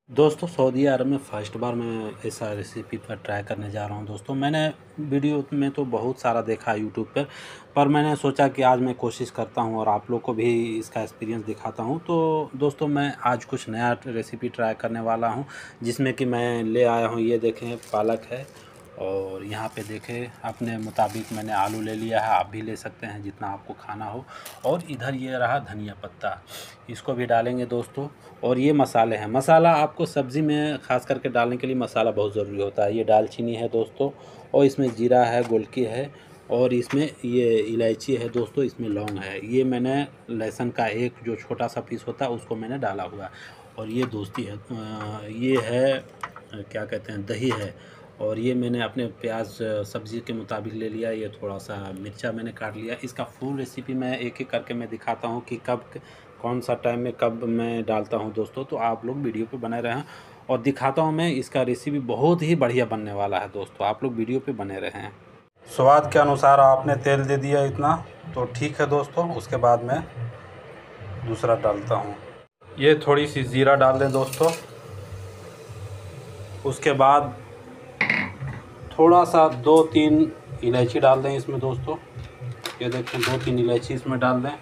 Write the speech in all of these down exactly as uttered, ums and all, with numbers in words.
दोस्तों सऊदी अरब में फ़र्स्ट बार मैं ऐसा रेसिपी पर ट्राई करने जा रहा हूं। दोस्तों मैंने वीडियो में तो बहुत सारा देखा है यूट्यूब पर पर मैंने सोचा कि आज मैं कोशिश करता हूं और आप लोग को भी इसका एक्सपीरियंस दिखाता हूं। तो दोस्तों मैं आज कुछ नया रेसिपी ट्राई करने वाला हूं, जिसमें कि मैं ले आया हूं, ये देखें पालक है और यहाँ पे देखें अपने मुताबिक मैंने आलू ले लिया है। आप भी ले सकते हैं जितना आपको खाना हो। और इधर ये रहा धनिया पत्ता, इसको भी डालेंगे दोस्तों। और ये मसाले हैं, मसाला आपको सब्ज़ी में ख़ास करके डालने के लिए मसाला बहुत ज़रूरी होता है। ये दालचीनी है दोस्तों, और इसमें जीरा है, गोलकी है, और इसमें ये इलायची है दोस्तों, इसमें लौंग है। ये मैंने लहसुन का एक जो छोटा सा पीस होता है उसको मैंने डाला हुआ है। और ये दोस्ती है, ये है क्या कहते हैं, दही है। और ये मैंने अपने प्याज सब्ज़ी के मुताबिक ले लिया। ये थोड़ा सा मिर्चा मैंने काट लिया। इसका फुल रेसिपी मैं एक एक करके मैं दिखाता हूँ कि कब कौन सा टाइम में कब मैं डालता हूँ दोस्तों। तो आप लोग वीडियो पे बने रहें और दिखाता हूँ मैं। इसका रेसिपी बहुत ही बढ़िया बनने वाला है दोस्तों, आप लोग वीडियो पे बने रहें। स्वाद के अनुसार आपने तेल दे दिया इतना तो ठीक है दोस्तों। उसके बाद मैं दूसरा डालता हूँ। ये थोड़ी सी ज़ीरा डाल दें दोस्तों। उसके बाद थोड़ा सा दो तीन इलायची डाल दें इसमें दोस्तों। ये देखें, दो तीन इलायची इसमें डाल दें।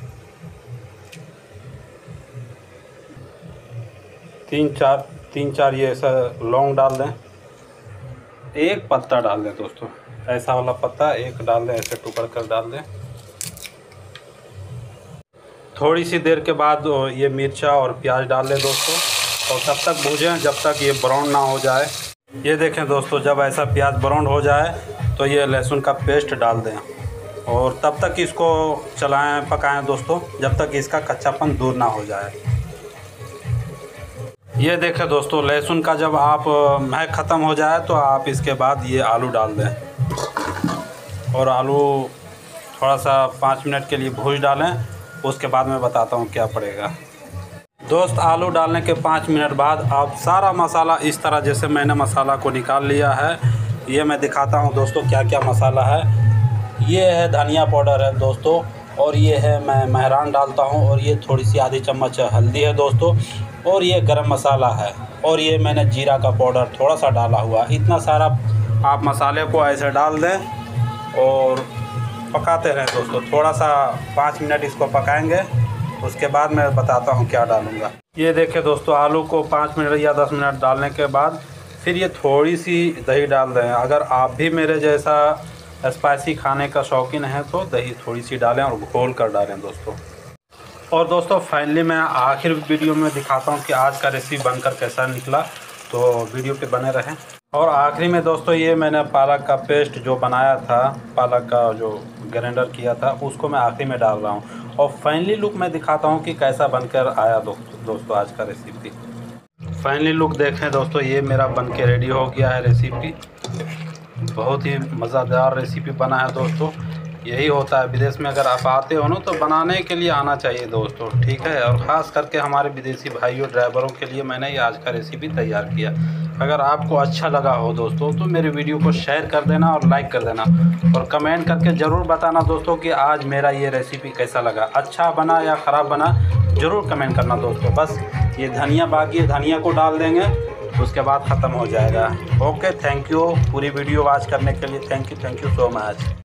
तीन चार तीन चार ये ऐसा लौंग डाल दें। एक पत्ता डाल दें दोस्तों, ऐसा वाला पत्ता एक डाल दें, ऐसे टुकड़ कर डाल दें। थोड़ी सी देर के बाद ये मिर्चा और प्याज डाल दें दोस्तों, और तब तक भूजें जब तक ये ब्राउन ना हो जाए। ये देखें दोस्तों, जब ऐसा प्याज ब्राउन हो जाए तो ये लहसुन का पेस्ट डाल दें, और तब तक इसको चलाएं पकाएं दोस्तों जब तक इसका कच्चापन दूर ना हो जाए। ये देखें दोस्तों, लहसुन का जब आप महक ख़त्म हो जाए तो आप इसके बाद ये आलू डाल दें, और आलू थोड़ा सा पाँच मिनट के लिए भूज डालें। उसके बाद मैं बताता हूँ क्या पड़ेगा। दोस्त आलू डालने के पाँच मिनट बाद आप सारा मसाला इस तरह, जैसे मैंने मसाला को निकाल लिया है, ये मैं दिखाता हूँ दोस्तों क्या क्या मसाला है। ये है धनिया पाउडर है दोस्तों, और ये है मैं मेहरान डालता हूँ, और ये थोड़ी सी आधी चम्मच हल्दी है दोस्तों, और ये गरम मसाला है, और ये मैंने जीरा का पाउडर थोड़ा सा डाला हुआ। इतना सारा आप मसाले को ऐसे डाल दें और पकाते रहें दोस्तों। थोड़ा सा पाँच मिनट इसको पकाएंगे, उसके बाद मैं बताता हूँ क्या डालूँगा। ये देखें दोस्तों, आलू को पाँच मिनट या दस मिनट डालने के बाद फिर ये थोड़ी सी दही डाल दें। अगर आप भी मेरे जैसा स्पाइसी खाने का शौकीन है तो दही थोड़ी सी डालें और घोल कर डालें दोस्तों। और दोस्तों फाइनली मैं आखिर वीडियो में दिखाता हूँ कि आज का रेसिपी बनकर कैसा निकला, तो वीडियो पे बने रहें। और आखिरी में दोस्तों ये मैंने पालक का पेस्ट जो बनाया था, पालक का जो ग्राइंडर किया था, उसको मैं आखिरी में डाल रहा हूँ। और फाइनली लुक मैं दिखाता हूँ कि कैसा बनकर आया दोस्तों दोस्तों आज का रेसिपी। फाइनली लुक देखें दोस्तों, ये मेरा बनके रेडी हो गया है रेसिपी। बहुत ही मज़ेदार रेसिपी बना है दोस्तों। यही होता है विदेश में, अगर आप आते हो ना तो बनाने के लिए आना चाहिए दोस्तों, ठीक है। और ख़ास करके हमारे विदेशी भाइयों ड्राइवरों के लिए मैंने ये आज का रेसिपी तैयार किया। अगर आपको अच्छा लगा हो दोस्तों तो मेरे वीडियो को शेयर कर देना और लाइक कर देना, और कमेंट करके ज़रूर बताना दोस्तों कि आज मेरा ये रेसिपी कैसा लगा, अच्छा बना या ख़राब बना, ज़रूर कमेंट करना दोस्तों। बस ये धनिया बाकी है, धनिया को डाल देंगे, उसके बाद ख़त्म हो जाएगा। ओके, थैंक यू पूरी वीडियो वॉच करने के लिए। Thank you thank you so much.